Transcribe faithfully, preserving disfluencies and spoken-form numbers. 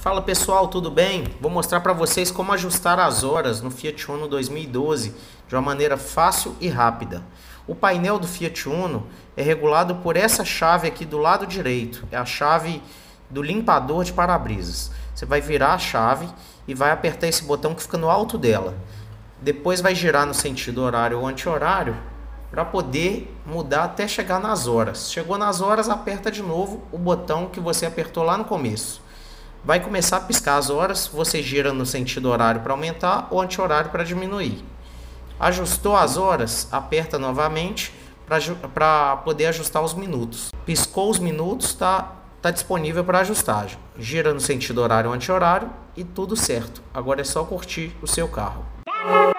Fala pessoal, tudo bem? Vou mostrar para vocês como ajustar as horas no Fiat Uno dois mil e doze de uma maneira fácil e rápida. O painel do Fiat Uno é regulado por essa chave aqui do lado direito, é a chave do limpador de para-brisas. Você vai virar a chave e vai apertar esse botão que fica no alto dela. Depois vai girar no sentido horário ou anti-horário para poder mudar até chegar nas horas. Chegou nas horas, aperta de novo o botão que você apertou lá no começo. Vai começar a piscar as horas, você gira no sentido horário para aumentar ou anti-horário para diminuir. Ajustou as horas, aperta novamente para poder ajustar os minutos. Piscou os minutos, está tá disponível para ajustagem. Gira no sentido horário ou anti-horário e tudo certo. Agora é só curtir o seu carro.